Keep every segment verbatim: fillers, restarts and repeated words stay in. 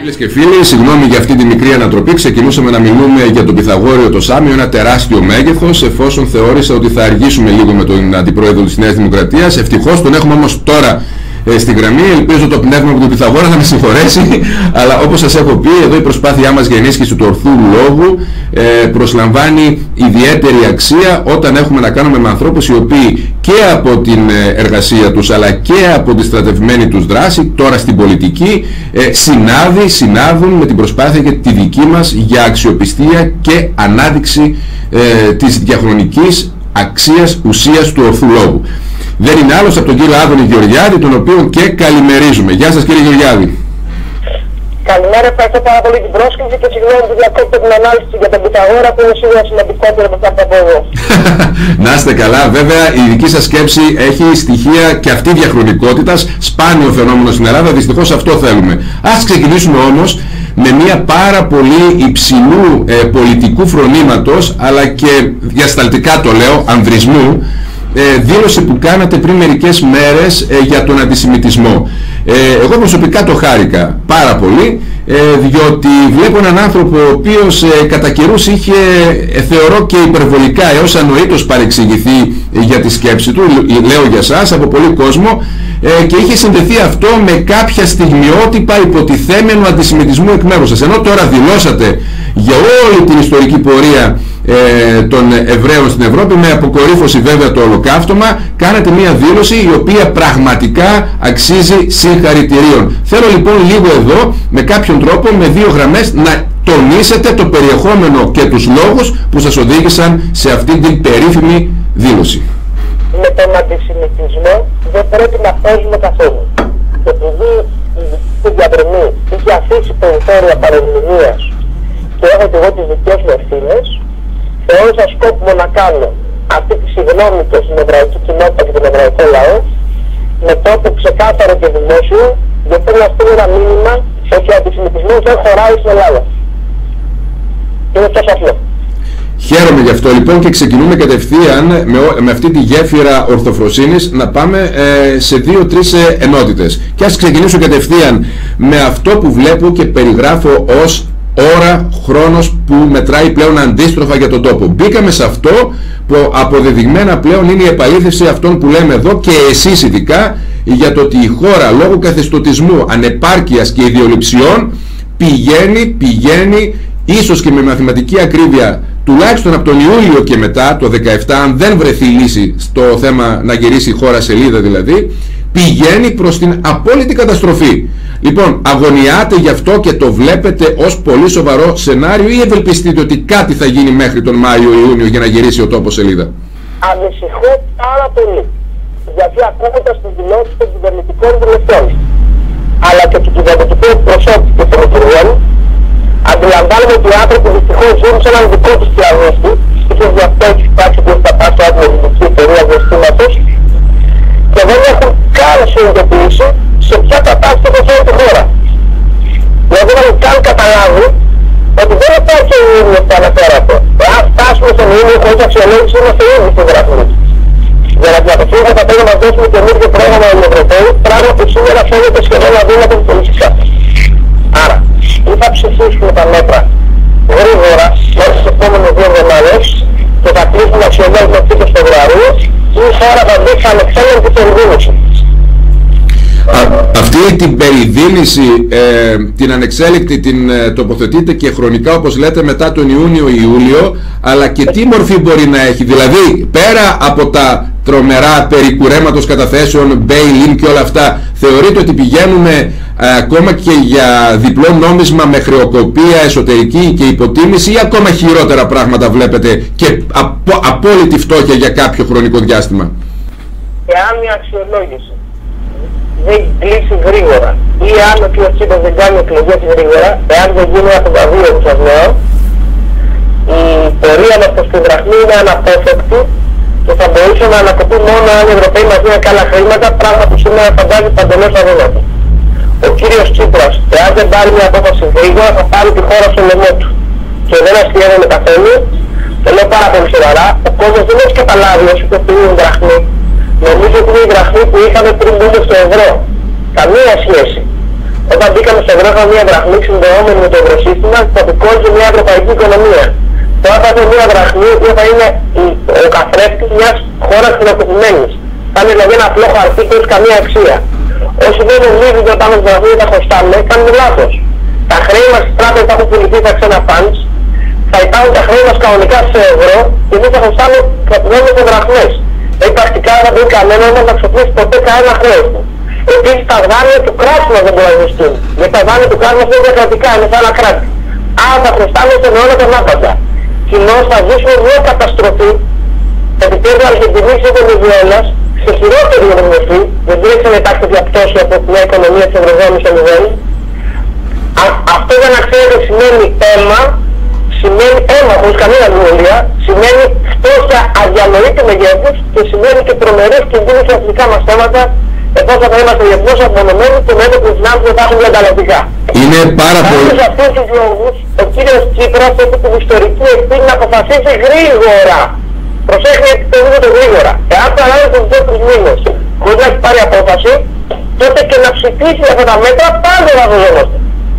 Φίλες και φίλοι, συγγνώμη για αυτή τη μικρή ανατροπή. Ξεκινούσαμε να μιλούμε για τον Πυθαγόριο το Σάμιο, ένα τεράστιο μέγεθος, εφόσον θεώρησα ότι θα αργήσουμε λίγο με τον Αντιπρόεδρο της Νέας Δημοκρατίας. Ευτυχώς τον έχουμε όμως τώρα ε, στη γραμμή. Ελπίζω το πνεύμα από τον Πυθαγόρα θα με συγχωρέσει, αλλά όπως σας έχω πει, εδώ η προσπάθειά μας για ενίσχυση του ορθού λόγου ε, προσλαμβάνει ιδιαίτερη αξία όταν έχουμε να κάνουμε με ανθρώπους οι οποίοι και από την εργασία τους αλλά και από τη στρατευμένη τους δράση τώρα στην πολιτική ε, συνάδει, συνάδουν με την προσπάθεια και τη δική μας για αξιοπιστία και ανάδειξη ε, της διαχρονικής αξίας ουσίας του ορθού λόγου. Δεν είναι άλλος από τον κύριο Άδωνη Γεωργιάδη, τον οποίο και καλημερίζουμε. Γεια σας κύριε Γεωργιάδη. Καλημέρα, ευχαριστώ πάρα πολύ την πρόσκληση και συγγνώμη που διακόπτω την ανάλυση για τον Πυθαγόρα που είναι σίγουρα σημαντικότερο από αυτά που θα πω εγώ. Να είστε καλά, βέβαια η δική σας σκέψη έχει στοιχεία και αυτή διαχρονικότητας, σπάνιο φαινόμενο στην Ελλάδα, δυστυχώς αυτό θέλουμε. Ας ξεκινήσουμε όμως με μια πάρα πολύ υψηλού ε, πολιτικού φρονήματος, αλλά και διασταλτικά το λέω, ανδρισμού, Ε, δήλωση που κάνατε πριν μερικές μέρες ε, για τον αντισημιτισμό. Ε, εγώ προσωπικά το χάρηκα πάρα πολύ, ε, διότι βλέπω έναν άνθρωπο ο οποίος ε, κατά καιρούς είχε, ε, θεωρώ και υπερβολικά έως ανοήτως παρεξηγηθεί ε, για τη σκέψη του, λέω για σας, από πολύ κόσμο, ε, και είχε συνδεθεί αυτό με κάποια στιγμιότυπα υποτιθέμενου αντισημιτισμού εκ μέρους σας. Ενώ τώρα δηλώσατε για όλη την ιστορική πορεία ε, των Εβραίων στην Ευρώπη, με αποκορύφωση βέβαια το ολοκαύτωμα, κάνετε μια δήλωση η οποία πραγματικά αξίζει συγχαρητηρίων. Θέλω λοιπόν λίγο εδώ με κάποιον τρόπο, με δύο γραμμές, να τονίσετε το περιεχόμενο και τους λόγους που σας οδήγησαν σε αυτή την περίφημη δήλωση. Με τον αντισημιτισμό δεν πρέπει να παίζουμε καθόλου. Και επειδή η διαδρομή είχε αφήσει περιθώρια παρεμηνίας και έχω και εγώ τις δικές μου ευθύνες, θεώρησα σκόπιμο να κάνω αυτή τη συγγνώμη και στην εβραϊκή κοινότητα και τον εβραϊκό λαό με τρόπο ξεκάθαρο και δημόσιο, γιατί να στείλω ένα μήνυμα ότι ο αντισημιτισμός δεν χωράει στην Ελλάδα. Είναι τόσο απλό. Χαίρομαι γι' αυτό λοιπόν και ξεκινούμε κατευθείαν με, με αυτή τη γέφυρα ορθοφροσύνης να πάμε ε, σε δύο-τρεις ε, ενότητες. Και ας ξεκινήσω κατευθείαν με αυτό που βλέπω και περιγράφω ως ώρα, χρόνος που μετράει πλέον αντίστροφα για τον τόπο. Μπήκαμε σε αυτό που αποδεδειγμένα πλέον είναι η επαλήθευση αυτών που λέμε εδώ και εσείς ειδικά, για το ότι η χώρα λόγω καθεστωτισμού, ανεπάρκειας και ιδιοληψιών πηγαίνει, πηγαίνει ίσως και με μαθηματική ακρίβεια τουλάχιστον από τον Ιούλιο και μετά, το δεκαεπτά, αν δεν βρεθεί λύση στο θέμα να γυρίσει η χώρα σελίδα δηλαδή, πηγαίνει προς την απόλυτη καταστροφή. Λοιπόν, αγωνιάτε γι' αυτό και το βλέπετε ως πολύ σοβαρό σενάριο ή ευελπιστείτε ότι κάτι θα γίνει μέχρι τον Μάιο-Ιούνιο για να γυρίσει ο τόπος σελίδα? Ανησυχώ πάρα πολύ, γιατί ακούγοντας τις δηλώσεις των κυβερνητικών βουλευτών αλλά και του κυβερνητικού προσώπου και των υπουργών, αντιλαμβάνομαι ότι οι άνθρωποι δυστυχώς ζουν σε έναν δικό τους πλανήτη, ίσως γι' αυτό έχει υπάρξει και θα πάει στο ατμοσφαιρική εταιρεία διαστήματος, και δεν έχουν καν συνειδητοποιήσει σε ποια κατάσταση θα φέρει τη χώρα. Δηλαδή δεν έχουν καν καταλάβει ότι δεν υπάρχει ο Ιούνιος που αναφέρατε. Εάν φτάσουμε στον Ιούνιο χωρίς αξιολόγηση, είμαστε ήδη στην γραφή. Για να διαπιστώσουμε θα πρέπει να μας δώσουμε καινούργιο πρόγραμμα οι Ευρωπαίοι, πράγμα που σήμερα φαίνεται σχεδόν αδύνατο και πολιτικά. Άρα, ή θα ψηφίσουμε τα μέτρα γρήγορα μέσα στις επόμενες δύο εβδομάδες και θα κλείσουμε αξιολόγηση αυτή το Φεβρουαρίου, ή η χώρα θα δείξει ανεξέλεγκτη περιδίνηση. Αυτή την περιδίνηση, ε, την ανεξέλεκτη την ε, τοποθετείτε και χρονικά όπως λέτε μετά τον Ιούνιο-Ιούλιο, αλλά και τι μορφή μπορεί να έχει? Δηλαδή πέρα από τα τρομερά περί κουρέματος καταθέσεων, bail-in και όλα αυτά, θεωρείτε ότι πηγαίνουμε ε, ακόμα και για διπλό νόμισμα με χρεοκοπία εσωτερική και υποτίμηση, ή ακόμα χειρότερα πράγματα βλέπετε και απο, απόλυτη φτώχεια για κάποιο χρονικό διάστημα? Εάν η αξιολόγηση δεν κλείσει γρήγορα ή αν ο κ. Τσίπρας δεν κάνει εκλογές γρήγορα, εάν δεν γίνει από τα δύο που σας λέω, η πορεία μας προς την δραχμή είναι αναπόφευκτη και θα μπορούσε να ανακοπεί μόνο αν οι Ευρωπαίοι μας δίνουν καλά χρήματα, πράγμα που σήμερα φαντάζει παντελώς αδύνατο. Ο κ. Τσίπρας, εάν δεν πάρει μια απόφαση γρήγορα, θα πάρει τη χώρα στο λαιμό του. Και δεν αστείευομαι καθόλου, το λέω πάρα πολύ σοβαρά, ο κόσμος δεν έχει καταλάβει όσο και αυτή είναι η δραχμή. Νομίζω ότι είναι η γραφή που είχαμε πριν μπούμε στο ευρώ. Καμία σχέση Όταν μπήκαμε σε ευρώ, είχαμε μια δραχμή συνδεόμενη με το ευρωσύστημα που απεικόνιζε μια ευρωπαϊκή οικονομία. Τώρα θα έχουμε μια δραχμή που θα είναι ο καθρέφτης μιας χώρας χρεοκοπημένης. Θα είναι δηλαδή ένα απλό χαρτί που έχει καμία αξία. Όσοι δεν νομίζουν ότι πάμε στη δραχμή και τα χρωστάμε, κάνουν λάθος. Τα χρέη μας στις τράπεζες θα έχουν πουληθεί στα ξένα funds, θα υπάρχουν τα χρέη μας κανονικά σε ευρώ και εμείς θα χρωστάμε σε δραχμές. Δηλαδή πρακτικά δεν θα μπορεί κανένα να ξοπλήσει ποτέ κανένα χρέος του. Επίσης τα δάνεια του κράτους μας δεν μπορούν να χρωστούν. Γιατί τα δάνεια του κράτους μας είναι διακρατικά, είναι σαν ένα κράτη. Άρα θα χρωστάμε σε αιώνα τον άπαντα. Κοινώς θα ζήσουμε μια καταστροφή, επίπεδο Αργεντινής ή Βενεζουέλας, σε χειρότερη μορφή, δεν μπορεί να υπάρχει διαπτώση από μια οικονομία της Ευρωζώνης σε μηδέν. Αυτό για να ξέρετε σημαίνει αίμα, σημαίνει αίμα χωρίς καμία αμφιβολία, σημαίνει φτώχεια αδιανοήτου μεγέθους και σημαίνει και τρομερές κινδύνους στα εθνικά μας θέματα, εφόσον θα είμαστε διεθνώς απομονωμένοι και μέσα που οι δυνάμεις δεν θα έχουν διανταλλακτικά. Είναι πάρα πολύ. Σε αυτούς τους λόγους, ο κύριος Τσίπρας έχει την ιστορική ευθύνη να αποφασίσει γρήγορα. Προσέχει το το γρήγορα. Εάν παράλληλα τους δύο τρεις μήνες χωρίς να έχει πάρει απόφαση, τότε και να ψηφίσει αυτά τα μέτρα πάντα θα βολόμαστε.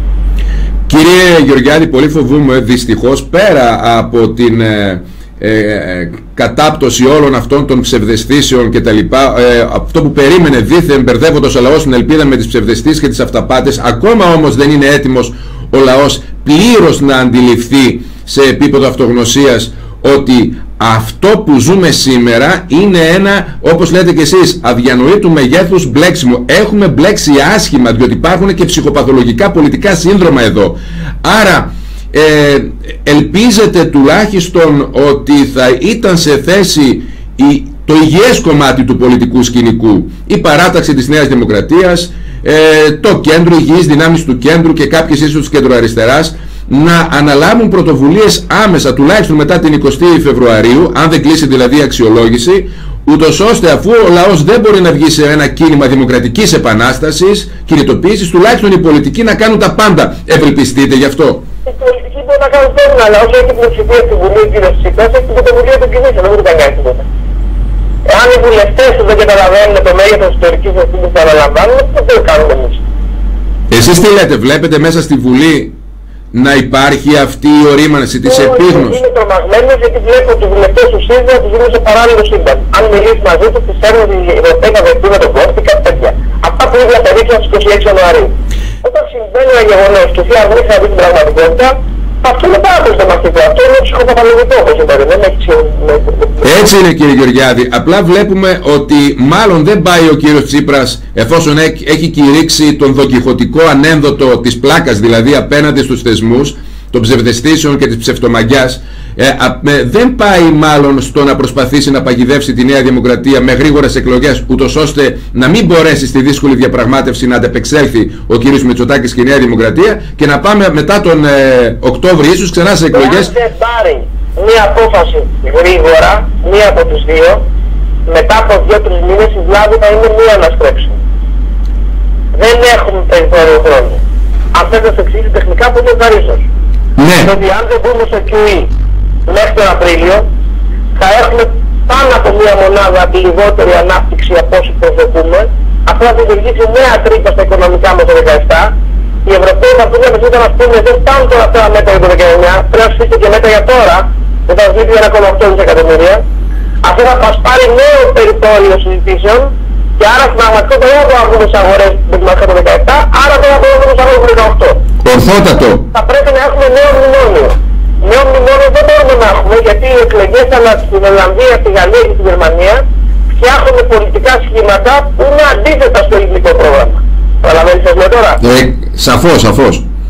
Κύριε Γεωργιάδη, πολύ φοβούμαι δυστυχώς πέρα από την ε, ε, κατάπτωση όλων αυτών των ψευδαισθήσεων και τα λοιπά, ε, αυτό που περίμενε δήθεν μπερδεύοντας ο λαός την ελπίδα με τις ψευδαισθήσεις και τις αυταπάτες, ακόμα όμως δεν είναι έτοιμος ο λαός πλήρως να αντιληφθεί σε επίπεδο αυτογνωσίας ότι αυτό που ζούμε σήμερα είναι ένα, όπως λέτε και εσείς, αδιανοήτου μεγέθους μπλέξιμο. Έχουμε μπλέξει άσχημα, διότι υπάρχουν και ψυχοπαθολογικά πολιτικά σύνδρομα εδώ. Άρα ε, ελπίζετε τουλάχιστον ότι θα ήταν σε θέση η, το υγιές κομμάτι του πολιτικού σκηνικού, η παράταξη της Νέας Δημοκρατίας, ε, το κέντρο, υγιείς δυνάμεις του κέντρου και κάποιες ίσως της κεντροαριστεράς, να αναλάβουν πρωτοβουλίες άμεσα, τουλάχιστον μετά την εικοστή Φεβρουαρίου, αν δεν κλείσει δηλαδή η αξιολόγηση, ούτως ώστε αφού ο λαός δεν μπορεί να βγει σε ένα κίνημα δημοκρατικής επανάστασης, κινητοποίησης, τουλάχιστον οι πολιτικοί να κάνουν τα πάντα. Ευελπιστείτε γι' αυτό? Οι πολιτικοί μπορούν να κάνουν πέρα, αλλά όσο έχει πλειοψηφία στην Βουλή ο κύριος Τσίπρας, έχει την πρωτοβουλία των κυβερνήσεων, δεν μπορεί να κάνει τίποτα. Εάν οι βουλευτές του δεν καταλαβαίνουν το μέγεθος της ιστορικής ευθύνης που αναλαμβάνουν, δεν το κάνουμε εμείς. Εσείς τι λέτε, βλέπετε μέσα στη Βουλή να υπάρχει αυτή η ορίμανση της επίγνωσης? Είναι τρομαγμένος γιατί βλέπω τους βουλευτές του ΣΥΡΙΖΑ να τους δίνουν σε παράλληλο σύμπαν. Αν μιλήσει μαζί τους, τις φέρνουν οι Ευρωπαίοι να δεχτούν με τον κόσμο και κάτι τέτοια. Αυτά που είναι διαπερίπτωση στις είκοσι έξι Ιανουαρίου. Όταν συμβαίνει ένα γεγονός και εσύ αρνείσαι να δεις την πραγματικότητα, αυτό είναι πάρα πολύ σημαντικό. Αυτό είναι ψυχοπαθολογικό, όπως είπατε. Δεν έχει σχέση. Έτσι είναι, κύριε Γεωργιάδη. Απλά βλέπουμε ότι μάλλον δεν πάει ο κύριος Τσίπρας, εφόσον έχει κηρύξει τον δοκιχωτικό ανένδοτο της πλάκας, δηλαδή απέναντι στους θεσμούς των ψευδαισθήσεων και της ψευτομαγιάς, ε, ε, δεν πάει μάλλον στο να προσπαθήσει να παγιδεύσει τη Νέα Δημοκρατία με γρήγορες εκλογές, ούτως ώστε να μην μπορέσει στη δύσκολη διαπραγμάτευση να αντεπεξέλθει ο κύριος Μητσοτάκης και η Νέα Δημοκρατία και να πάμε μετά τον ε, Οκτώβρη ίσως ξανά σε εκλογές. Αν δεν πάρει μία απόφαση γρήγορα, μία από τους δύο, μετά από δύο τρεις μήνες η βλάβη θα είναι μία αναστρέψη. Δεν έχουμε περιθώριο χρόνου. Αν θέλετε να σας εξηγήσει τεχνικά, πολύ ευχαρίστως. Ναι. Διότι αν δεν μπούμε στο κιου ι μέχρι τον Απρίλιο, θα έχουμε πάνω από μία μονάδα λιγότερη ανάπτυξη από όσο προσδοκούμε. Αυτό θα δημιουργήσει νέα τρύπα στα οικονομικά με το δεκαεπτά. Οι Ευρωπαίοι θα πούνε με να μας πούνε δεν φτάνουν τώρα αυτά μέτρα για το δεκαεννιά, πρέπει να ψηφίσετε και μέτρα για τώρα, όταν ζητήσει ένα κόμμα οκτώ δισεκατομμύρια. Αυτό θα μας πάρει νέο περιθώριο συζητήσεων και άρα στην πραγματικότητα δεν θα μπορούμε να βγούμε στις αγορές με το δεκαεπτά, άρα δεν θα μπορούμε να βγούμε στις αγορές με το δεκαοκτώ. Ορθότατο. Θα πρέπει να έχουμε νέο μνημόνιο. Νέο μνημόνιο δεν μπορούμε να έχουμε γιατί οι εκλογές αλλά στην Ολλανδία, στη Γαλλία και στη Γερμανία φτιάχνουν πολιτικά σχήματα που είναι αντίθετα στο ελληνικό πρόγραμμα. Καταλαβαίνεις σας λέω τώρα? Ε, σαφώς, σαφώς.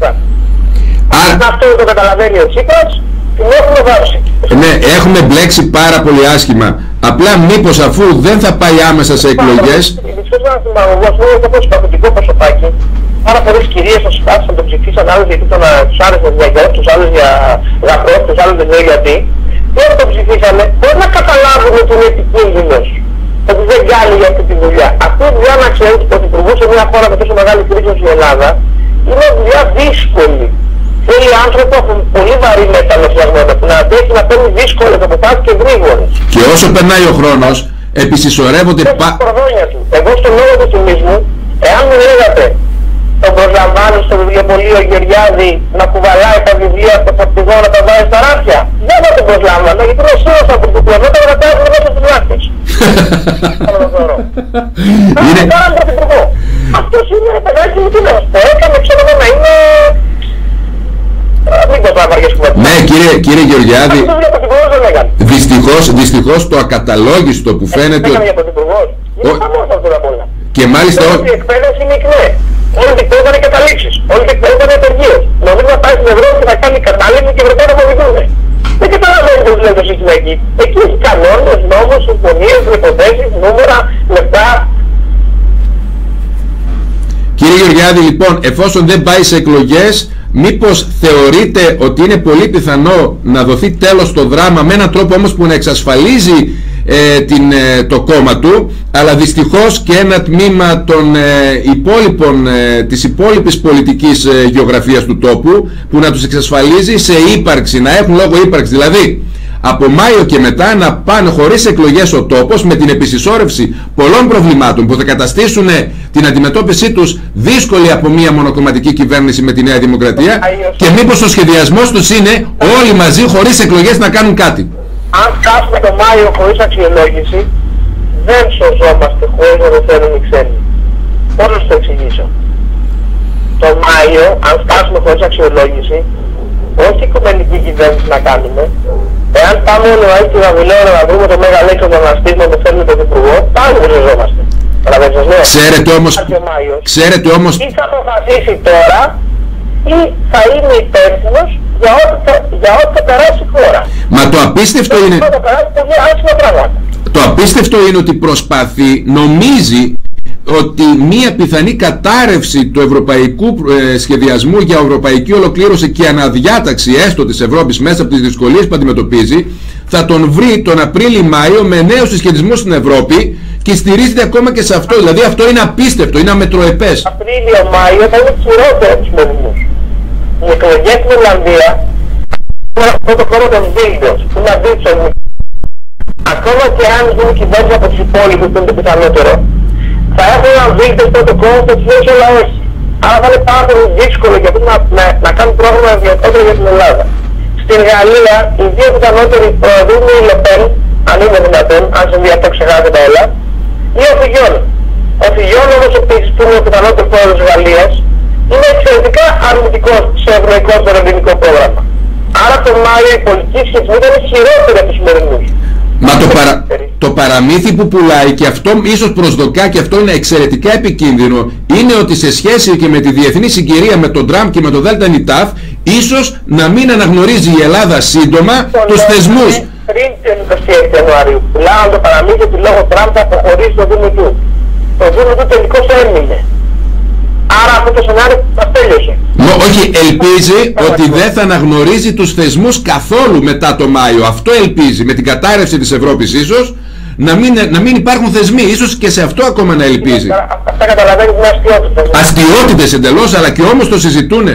Αν αυτό το καταλαβαίνει ο Τσίπρας, την έχουμε βάψει. Ναι, έχουμε μπλέξει πάρα πολύ άσχημα. Απλά μήπως αφού δεν θα πάει άμεσα σε εκλογές. Δυστυχώς ένας δημαγωγός μου είναι τόσο συμπαθητικό προσωπάκι. Πάρα πολλές κυρίες θα συμπάθησαν, τον ψηφίσαν άλλους γιατί τον, τους άρεσε για γιος, τους άλλους για γαμπρός, τους άλλους δεν ξέρω γιατί. Και όταν τον ψηφίσανε, μπορεί να καταλάβουν ότι είναι επικίνδυνος. Ότι δεν κάνει για αυτή τη δουλειά. Αυτή η δουλειά να ξέρετε ότι πρωθυπουργού σε μια χώρα με τόσο μεγάλη κρίση όπως η Ελλάδα είναι δουλειά δύσκολη. Θέλει άνθρωποι που έχουν πολύ βαρύ μεταλλοφλαγμένα που να αντέχει να παίρνει δύσκολες αποφάσεις και γρήγορες. Και όσο περνάει ο χρόνος, επισυσσωρεύονται πα... Εγώ στον λόγο του θυμίσμου, εάν μου λέγατε τον προσλαμβάνει στο βιβλιοπωλείο Γεωργιάδη να κουβαλάει τα βιβλία στο φορτηγό να τα βάζει στα ράφια. Δεν θα τον προσλάμβανα, γιατί είναι σίγουρος από την πλευρά να τα έβγαλε μέσα στους λάστες. Είναι... Αυτός είναι παιδάκι μου, τι να σου πω, έκανε ξέρω να είναι... Ναι, κύριε, κύριε Γεωργιάδη, δυστυχώς, δυστυχώς το ακαταλόγιστο που φαίνεται... Έκανε για πρωθυπουργός. Είναι χαμός αυτό απ' όλα. Και μάλιστα... Η εκπαίδευση είναι ικνέ. Όλοι δικτύωσαν καταλήξεις. Όλοι δικτύωσαν εταιρείες. Νομίζω να πάει στην Ευρώπη και να κάνει κατάληξη και Ευρωπαίοι να βοηθούν. Δεν καταλαβαίνει πώς λέει το σύστημα εκεί. Εκεί έχει κανόνες, νόμους, συμφωνίες, προϋποθέσεις, νούμερα, λεπτά. Κύριε Γεωργιάδη, λοιπόν, εφόσον δεν πάει σε εκλογές, μήπως θεωρείτε ότι είναι πολύ πιθανό να δοθεί τέλος στο δράμα με έναν τρόπο όμως που να εξασφαλίζει ε, την, ε, το κόμμα του, αλλά δυστυχώς και ένα τμήμα των ε, υπόλοιπων, ε, της υπόλοιπης πολιτικής ε, γεωγραφίας του τόπου, που να τους εξασφαλίζει σε ύπαρξη, να έχουν λόγο ύπαρξη, δηλαδή από Μάιο και μετά να πάνε χωρίς εκλογές ο τόπος, με την επισυσσόρευση πολλών προβλημάτων που θα καταστήσουν την αντιμετώπιση τους δύσκολη από μια μονοκομματική κυβέρνηση με τη Νέα Δημοκρατία, και μήπως ο σχεδιασμός τους είναι όλοι μαζί χωρίς εκλογές να κάνουν κάτι. Αν φτάσουμε το Μάιο χωρίς αξιολόγηση, δεν σωζόμαστε χωρίς να το θέλουν οι ξένοι. Πώς να σου το εξηγήσω. Το Μάιο, αν φτάσουμε χωρίς αξιολόγηση, όχι οικουμενική κυβέρνηση να κάνουμε, εάν πάμε όλοι μαζί στη Βαβυλώνα να βρούμε το Μέγα Αλέξανδρο να στείλουμε το θέλουμε τον Υπουργό, πάλι δεν σωζόμαστε. Ξέρετε όμως, ξέρετε όμως... Ή θα αποφασίσει τώρα, ή θα είναι υπεύθυνος για ό,τι θα, για ό,τι θα περάσει η χώρα. Μα το απίστευτο είναι... Θα περάσει πολύ άσχημα πράγματα. Το απίστευτο είναι ότι προσπαθεί, νομίζει ότι μία πιθανή κατάρρευση του ευρωπαϊκού ε, σχεδιασμού για ευρωπαϊκή ολοκλήρωση και αναδιάταξη έστω της Ευρώπης μέσα από τις δυσκολίες που αντιμετωπίζει, θα τον βρει τον Απρίλιο-Μάιο με νέους συσχετισμούς στην Ευρώπη και στηρίζεται ακόμα και σε αυτό. Δηλαδή αυτό είναι απίστευτο, είναι αμετροεπές. Απρίλιο-Μάιο θα είναι χειρότερο από τους μερινούς. Οι εκλογές στην Ολλανδία, αυτό το κόμμα των Βίλντος, που είναι αντίθετο, ακόμα και αν γίνει κυβέρνηση από τους υπόλοιπους, που είναι το πιθανότερο, θα έχουν έναν Βίλντος πρώτο κόμμα που θα τους όλα όχι. Άρα θα είναι πάρα πολύ δύσκολο για αυτούς να, να, να κάνουν πρόγραμμα ιδιωτικό για την Ελλάδα. Στην Γαλλία, οι δύο πιθανότεροι προεδρούν είναι η Λεπέν, αν είναι δυνατόν, αν συμβεί αυτό ξεχάσετε όλα, ή ο Φιγιόν. Ο Φιγιόν όμως επίσης που είναι ο πιθανότερος πρόεδρος της Γαλλίας, είναι εξαιρετικά αρνητικός σε ευρωϊκό στο ελληνικό πρόγραμμα. Άρα το Μάιο η πολιτική σχέση ήταν χειρότερη από τους σημερινούς. Μα το, παρα... το παραμύθι που πουλάει, και αυτό ίσως προσδοκά, και αυτό είναι εξαιρετικά επικίνδυνο, είναι ότι σε σχέση και με τη διεθνή συγκυρία με τον Τραμπ και με το Δέλτα Νιτάφ, ίσως να μην αναγνωρίζει η Ελλάδα σύντομα το τους θεσμούς. Πριν την εικοστή έκτη Ιανουαρίου, πουλάγαν το παραμύθι ότι λόγω Τραμπ θα αποχωρήσει το Δήμο του. Το Δήμο του τελικώς έμεινε. Άρα αυτό το σενάριο θα τέλειωσε. Μο, όχι, ελπίζει ότι δεν θα αναγνωρίζει τους θεσμούς καθόλου μετά το Μάιο. Αυτό ελπίζει, με την κατάρρευση της Ευρώπης ίσως, να μην, να μην υπάρχουν θεσμοί. Ίσως και σε αυτό ακόμα να ελπίζει. Αυτά καταλαβαίνεις με αστιότητες. Αστιότητες εντελώς, αλλά και όμως το συζητούνε.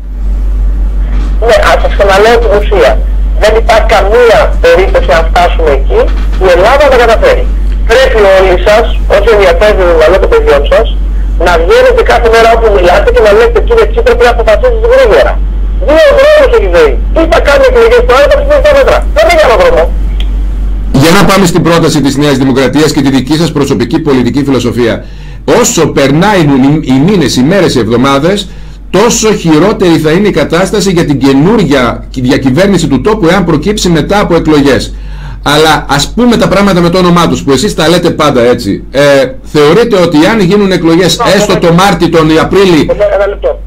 Ναι, ας σας ξαναλέω την ουσία. Δεν υπάρχει καμία περίπτωση να φτάσουμε εκεί, η Ελλάδα δεν καταφέρει. Πρέπει όλοι σας, όσοι ενδιαφέρετε το μυαλό των παιδιών σας, να βγαίνετε κάθε μέρα όπου μιλάτε και να λέτε κύριε Τσίπρα πρέπει να αποφασίσεις γρήγορα. Δύο δρόμους έχει ζωή. Τι θα κάνει εκλογές τώρα, θα ψηφίσει τα μέτρα. Δεν είναι για ένα δρόμο. Για να πάμε στην πρόταση της Νέας Δημοκρατίας και τη δική σας προσωπική πολιτική φιλοσοφία. Όσο περνάει οι μήνες, οι μέρες, οι εβδομάδες, τόσο χειρότερη θα είναι η κατάσταση για την καινούργια διακυβέρνηση του τόπου εάν προκύψει μετά από εκλογές. Αλλά ας πούμε τα πράγματα με το όνομά τους, που εσείς τα λέτε πάντα έτσι. Ε, θεωρείτε ότι αν γίνουν εκλογές no, έστω no, το Μάρτι, τον Απρίλη... Ένα λεπτό.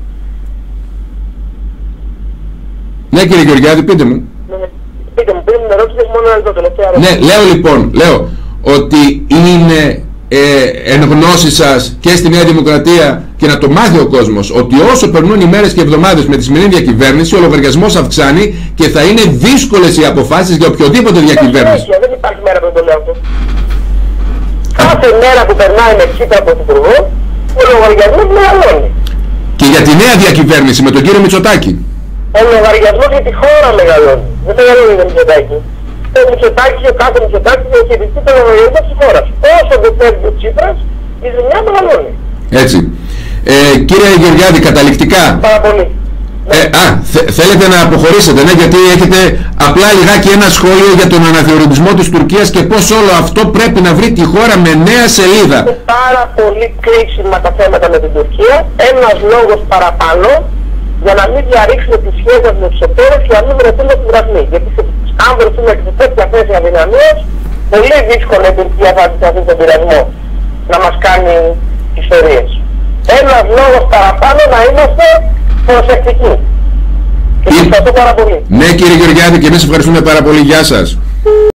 Ναι κύριε Γεωργιάδη, πείτε μου. Ναι, πείτε μου, πριν με ρώτησες μόνο ένα λεπτό, τελευταία ερώτηση. Ναι, λέω λοιπόν, λέω ότι είναι ε, εν γνώση σας και στη Νέα Δημοκρατία και να το μάθει ο κόσμος ότι όσο περνούν οι μέρες και εβδομάδες με τη σημερινή διακυβέρνηση, ο λογαριασμός αυξάνει και θα είναι δύσκολες οι αποφάσεις για οποιοδήποτε διακυβέρνηση. Δεν, δεν υπάρχει μέρα που το λέω αυτό. Κάθε μέρα που περνάει με Τσίπρα από τον Υπουργό, ο λογαριασμός μεγαλώνει. Και για τη νέα διακυβέρνηση με τον κύριο Μητσοτάκη. Ο λογαριασμός για τη χώρα μεγαλώνει. Δεν μεγαλώνει για Μητσοτάκη. Ο Μητσοτάκης, ο κάθε Μητσοτάκης διαχειριστεί τον λογαριασμό της χώρας. Όσο δεν φεύγει ο Τσίπρας, η ζημιά μεγαλώνει. Έτσι. Ε, κύριε Γεωργιάδη, καταληκτικά. Πάρα πολύ. Ε, α, θε, θέλετε να αποχωρήσετε, ναι, γιατί έχετε απλά λιγάκι ένα σχόλιο για τον αναθεωρητισμό της Τουρκίας και πώς όλο αυτό πρέπει να βρει τη χώρα με νέα σελίδα. Είναι πάρα πολύ κρίσιμα τα θέματα με την Τουρκία. Ένας λόγος παραπάνω για να μην διαρρήξουμε τις σχέσεις με τους εταίρους και να μην βρεθούμε στην γραμμή. Γιατί αν βρεθούμε σε τέτοια θέση αδυναμίας, πολύ δύσκολα η Τουρκία θα αντισταθεί στον πειρασμό να μας κάνει ιστορίες. Ένας λόγος παραπάνω να είμαστε προσεκτικοί. Και ευχαριστώ πάρα πολύ. Ναι, κύριε Γεωργιάδη, και εμείς ευχαριστούμε πάρα πολύ. Γεια σας.